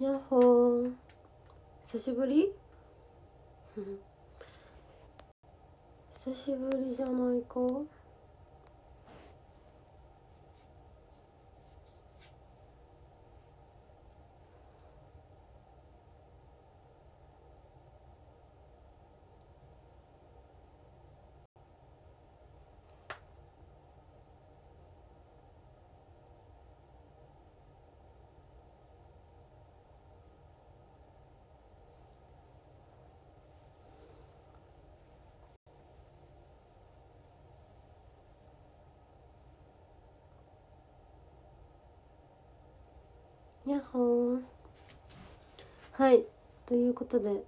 やっほー、久しぶり久しぶりじゃないか。やっほー。はい、ということで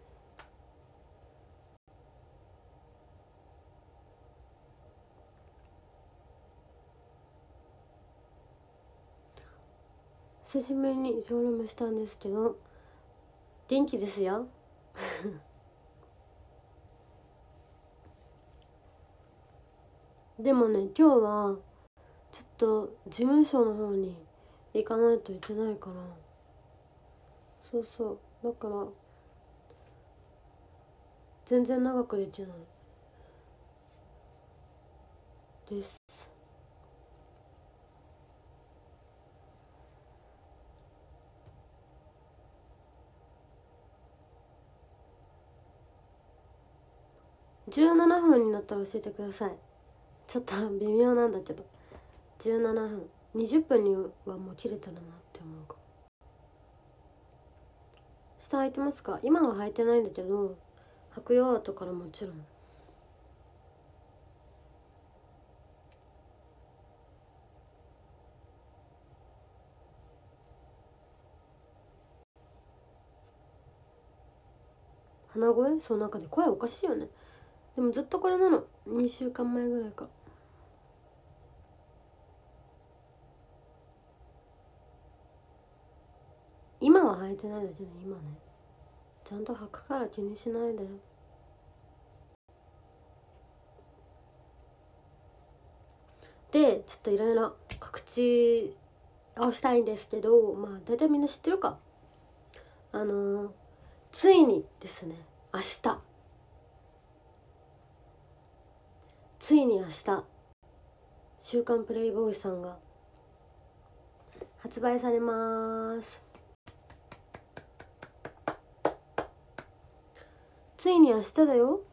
久しぶりにショールームしたんですけど、元気ですよでもね、今日はちょっと事務所の方に行かないといけないから、そうそう、だから全然長くできないです。17分になったら教えてください。ちょっと微妙なんだけど、17分20分にはもう切れたらなって思うか。下履いてますか？今は履いてないんだけど、履くよ後からもちろん。鼻声？そう、なんかね、声おかしいよね。でもずっとこれなの。2週間前ぐらいか。今は履いてないだけで、今ね、ちゃんと履くから気にしないで。で、ちょっといろいろ告知をしたいんですけど、まあ大体みんな知ってるか。ついにですね、明日週刊プレイボーイさんが発売されます。ついに明日だよ。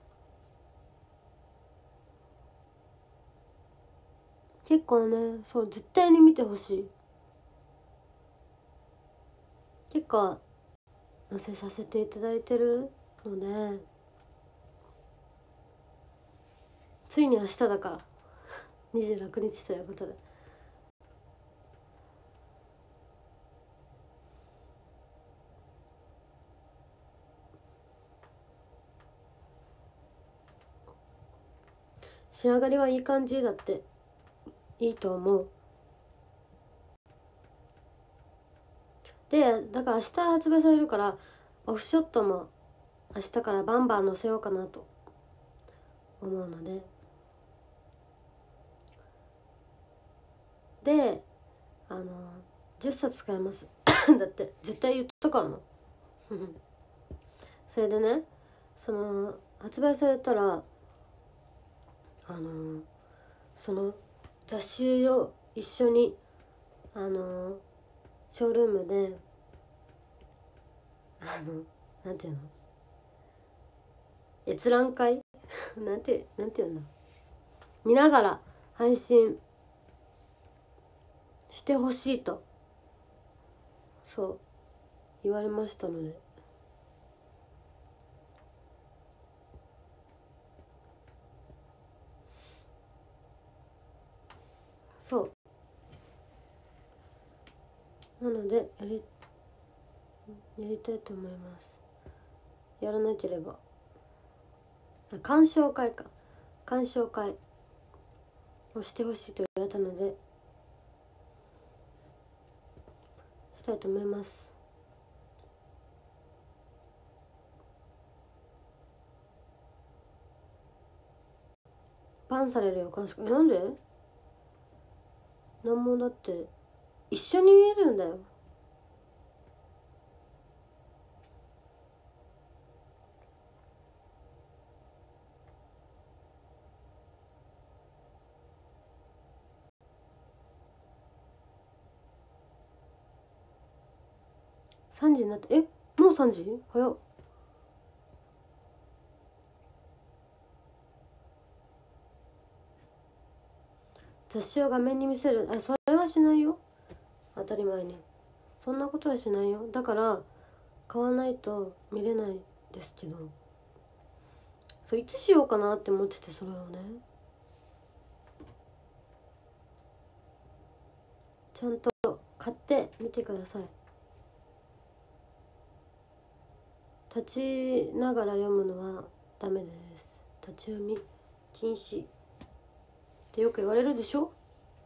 結構ね、そう、絶対に見てほしい。結構載せさせていただいてるので、ついに明日だから26日ということで、仕上がりはいい感じだって。いいと思う。で、だから明日発売されるから、オフショットも明日からバンバン載せようかなと思うので、で、10冊買えますだって絶対言っとかのそれでね、発売されたらその雑誌を一緒にショールームでなんていうの、閲覧会なんていうんだ、見ながら配信してほしいとそう言われましたので、そうなのでやりたいと思います。やらなければ鑑賞会をしてほしいと言われたのでしたいと思います。バンされるよ、鑑賞会。なんで？なんも、だって一緒に見えるんだよ。 3時になって、もう3時？早っ。雑誌を画面に見せる。それはしないよ、当たり前に。そんなことはしないよ。だから買わないと見れないですけど、そういつしようかなって思ってて、それをねちゃんと買ってみてください。立ちながら読むのはダメです。立ち読み禁止ってよく言われるでしょ。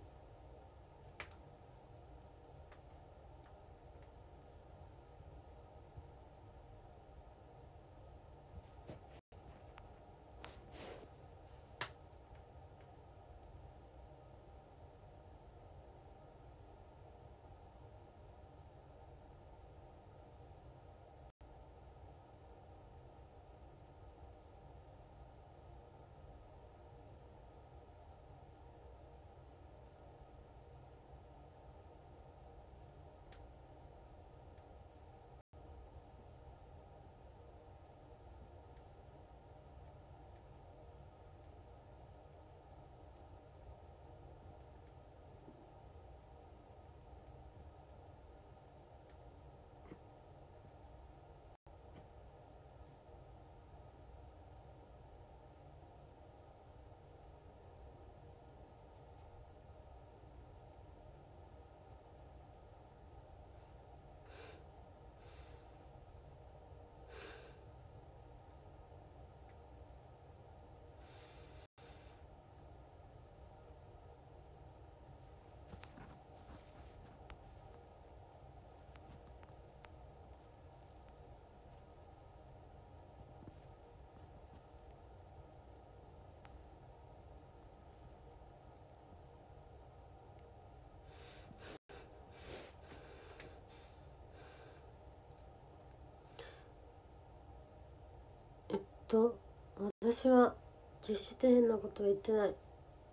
私は決して変なことは言ってない。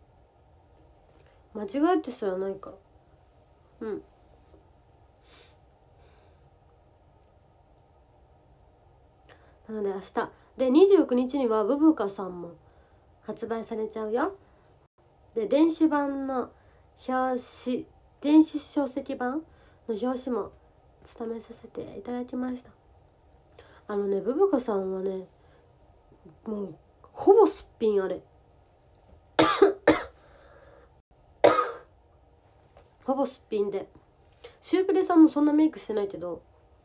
間違えてすらないから。なので明日で29日にはブブカさんも発売されちゃうよ。で電子版の表紙、電子書籍版の表紙も務めさせていただきました。ブブカさんはね、もうほぼすっぴん、あれほぼすっぴんで、シュープレさんもそんなメイクしてないけど、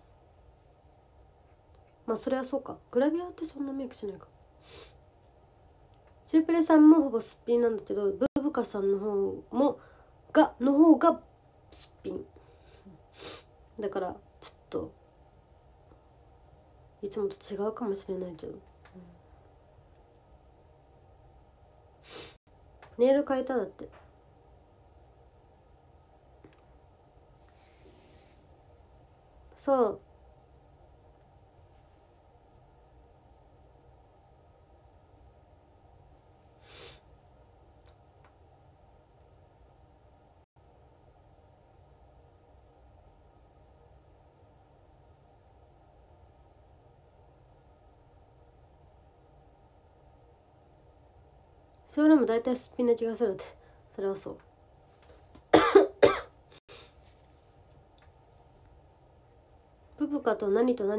まあそれはそうか、グラビアってそんなメイクしないか。シュープレさんもほぼすっぴんなんだけど、ブブカさんの方がすっぴんだから、ちょっといつもと違うかもしれないけど、ネイル変えただって。そう、それも大体すっぴんな気がするって。それはそう。ブブカと何か、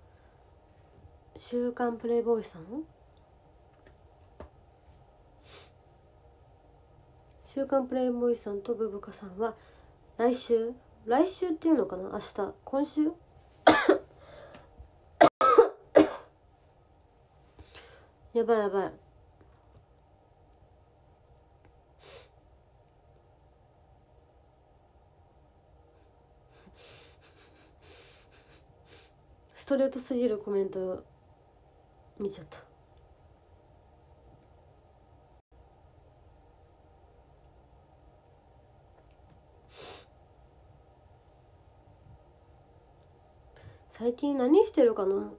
週刊プレイボーイさん、週刊プレイボーイさんとブブカさんは来週っていうのかな、今週やばいやばい。ストレートすぎるコメント見ちゃった。最近何してるかな。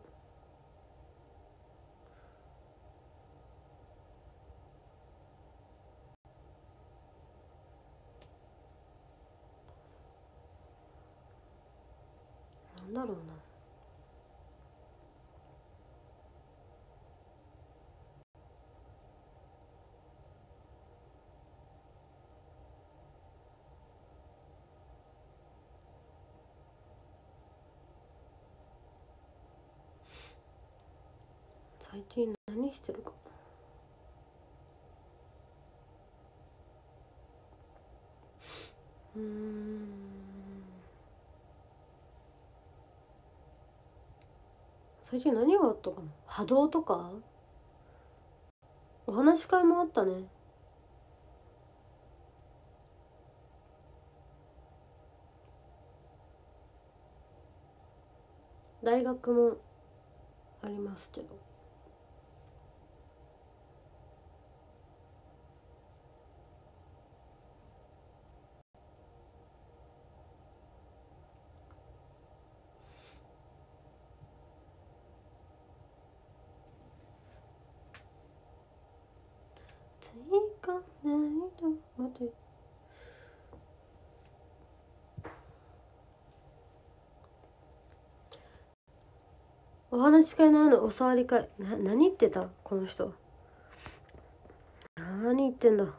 だろうな。最近何してるか。最近何があったかな。波動とかお話し会もあったね。大学もありますけど。追加ないと待って。お話し会ならぬお触り会。何言ってたこの人。何言ってんだ。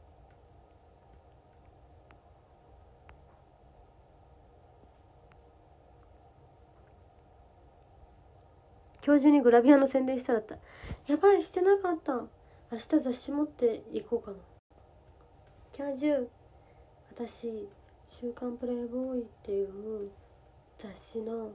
今日中にグラビアの宣伝したらった。やばい、してなかった。明日雑誌持っていこうかな。今日中私週刊プレイボーイっていう雑誌の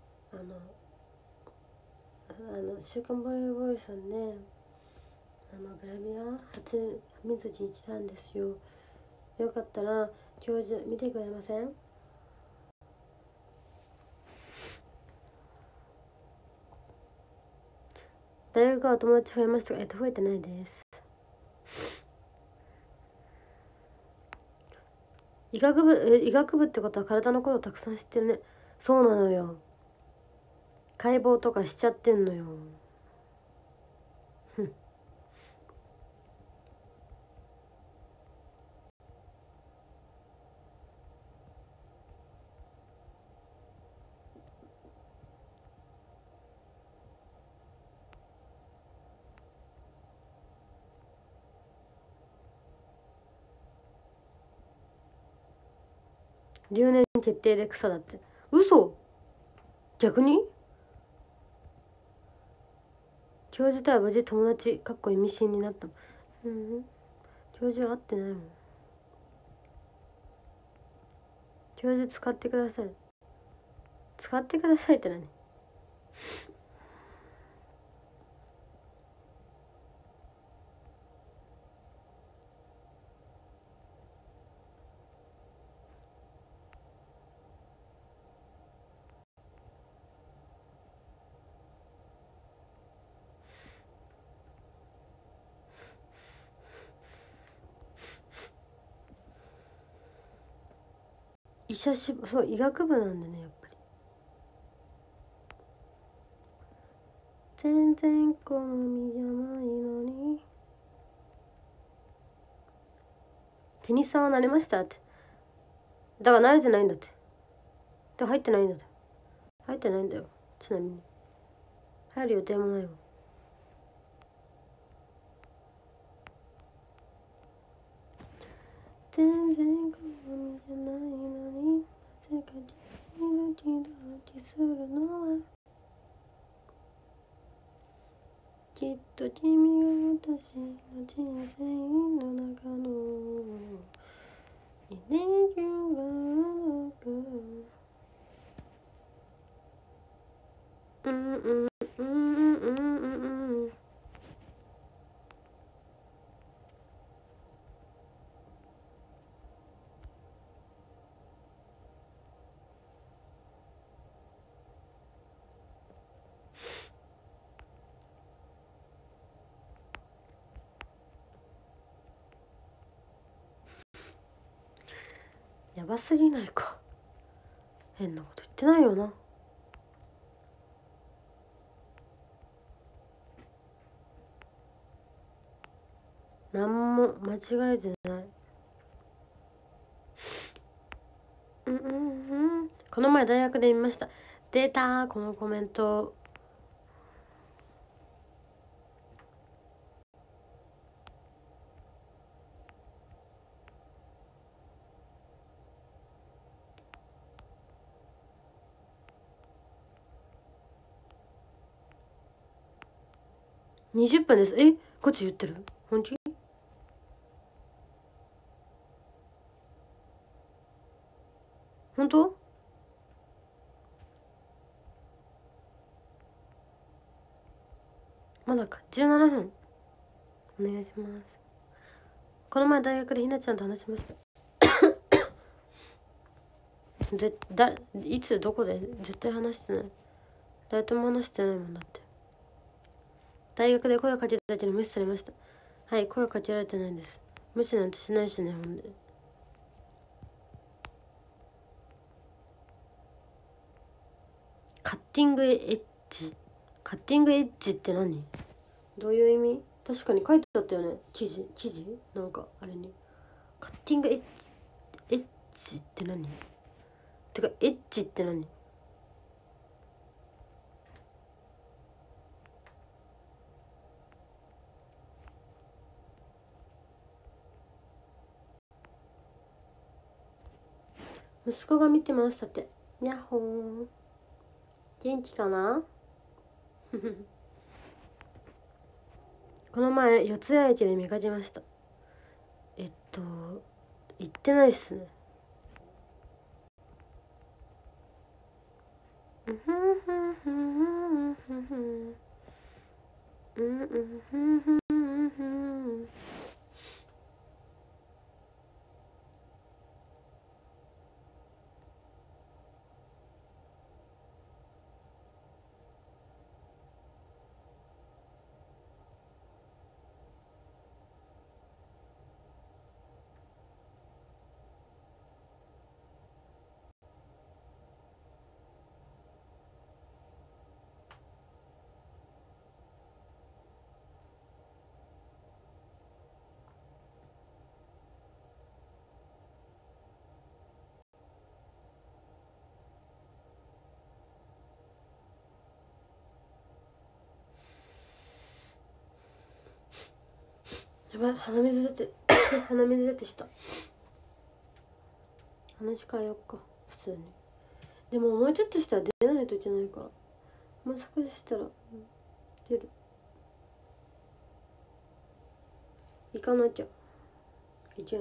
週刊プレイボーイさんでグラビア初水着に来たんですよ。よかったら今日中見てくれません？大学は友達増えましたが、増えてないです。医学部ってことは体のことたくさん知ってるね。そうなのよ。解剖とかしちゃってんのよ。留年決定で草だって。嘘？逆に？教授とは無事友達意味深になった。教授は会ってないもん。教授使ってください。使ってくださいって何？そう、医学部なんだね、やっぱり。全然好みじゃないのに。テニスさんは慣れましたって。だから慣れてないんだって。で入ってないんだって。入ってないんだよ。ちなみに入る予定もないもん。全然好みじゃないのに、なぜか君がドキドキするのは、きっと君が私の人生の中のイレギュラーだから。やばすぎないか。変なこと言ってないよな。何も間違えてない。この前大学で見ました。 出たこのコメント。20分です。え、こっち言ってる？本当に？本当？まだか。17分。お願いします。この前大学でひなちゃんと話しました。いつどこで？絶対話してない。誰とも話してないもんだって。大学で声をかけたけど無視されました。はい、声をかけられてないんです。無視なんてしないしね、ほんで。カッティングエッジ。カッティングエッジって何？どういう意味？確かに書いてあったよね。記事なんかあれに。カッティングエッジって何？てかエッジって何？息子が見てます。さて、やっほー。元気かな？この前四ツ谷駅で見かけました。行ってないっすね。やばい、鼻水出て鼻水出てした。話変えよっか、普通に。でももうちょっとしたら出ないといけないから、もう少ししたら出る。行かなきゃいけない。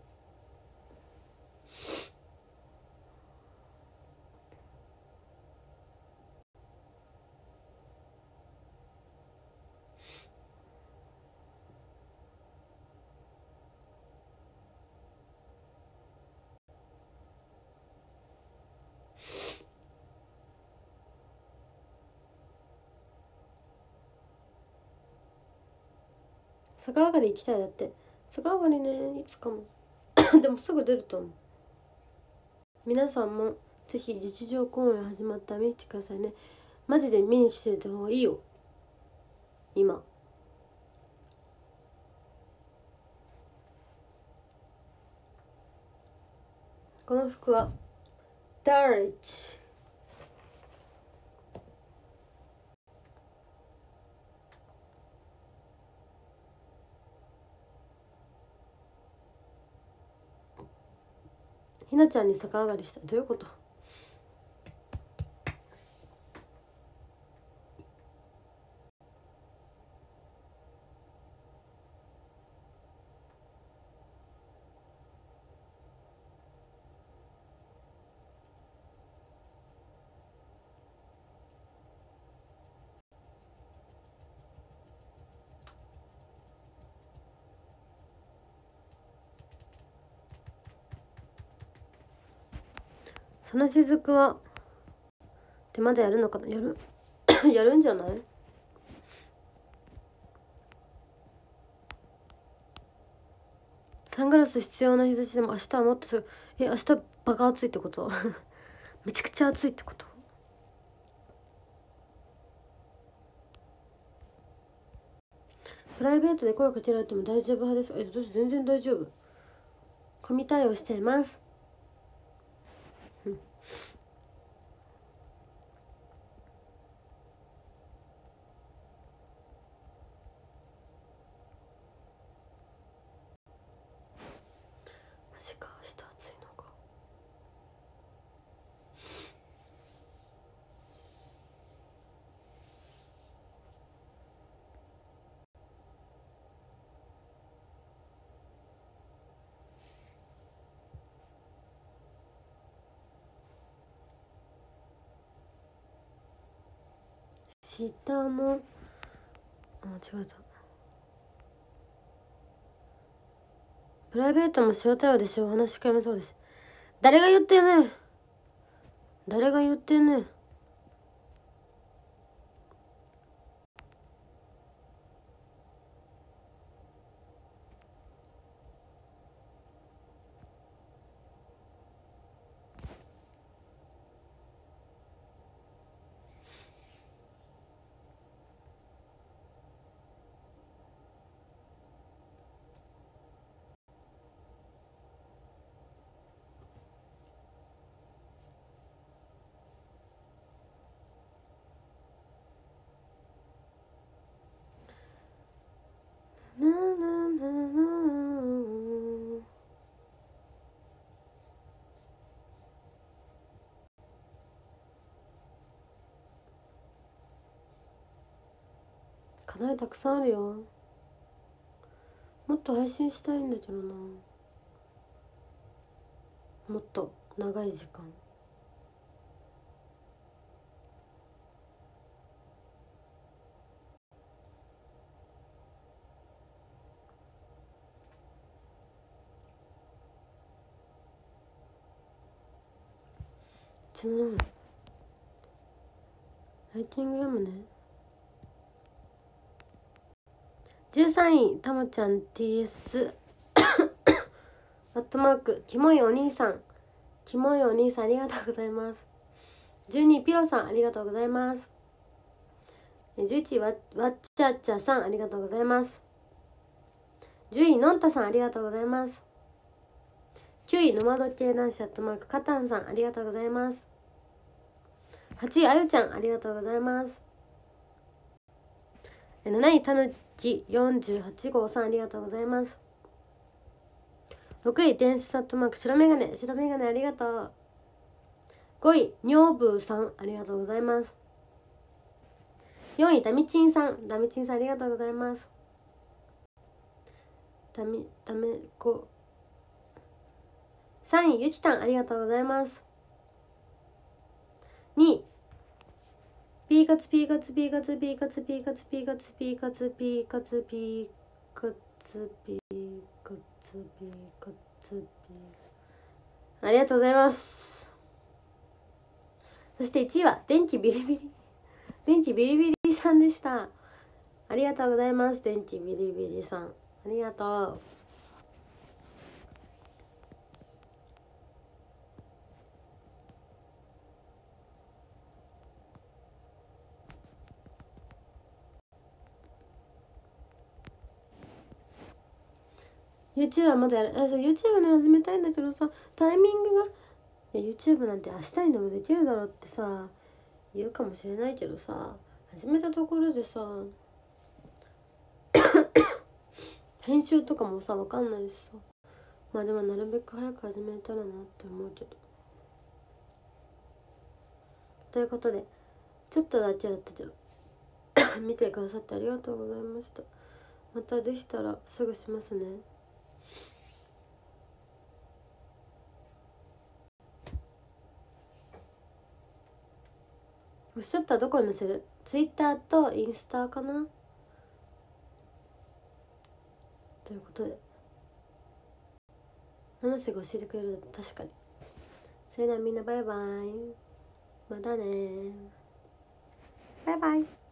逆上がり行きたい。だって逆上がりね、いつかもでもすぐ出ると思う。皆さんもぜひ日常公演始まったら見に来てくださいね。マジで見に来てた方がいいよ。今この服はダーリッチ。ひなちゃんに逆上がりした。どういうこと？その雫はってまだやるのかな？やるやるんじゃない？サングラス必要な日差しでも明日はもっとすぐ。明日バカ暑いってことめちゃくちゃ暑いってこと？プライベートで声かけられても大丈夫派ですか？私全然大丈夫。神対応しちゃいます。 下の間違えた。プライベートも塩対応でしょ。お話し会もそうです。誰が言ってんねん。誰が言ってんねん。課題たくさんあるよ。もっと配信したいんだけどな。もっと長い時間。ちのライティング読むね。13位たまちゃん TS アットマークキモいお兄さん、キモいお兄さんありがとうございます。12位ピロさんありがとうございます。11位わっちゃっちゃさんありがとうございます。10位のんたさんありがとうございます。9位ノマド系男子アットマークカタンさんありがとうございます。8位あゆちゃんありがとうございます。7位たぬき48号さんありがとうございます。6位電子アットマーク白メガネありがとう。5位女房さんありがとうございます。4位ダミチンさんありがとうございます。3位ゆきたんありがとうございます。2位ピーカツありがとうございます。そして1位は電気ビリビリさんでした。ありがとうございます。電気ビリビリさんありがとう。YouTube はまだYouTube ね始めたいんだけどさ、タイミングがYouTube なんて明日にでもできるだろうってさ言うかもしれないけどさ、始めたところでさ編集とかもさ分かんないしさ、まあでもなるべく早く始めたらなって思うけど。ということでちょっとだけだったけど見てくださってありがとうございました。またできたらすぐしますね。おっしゃったらどこに載せる？ Twitter とインスタかな。ということで七瀬が教えてくれる。確かに。それではみんなバイバイ。またね。バイバイ。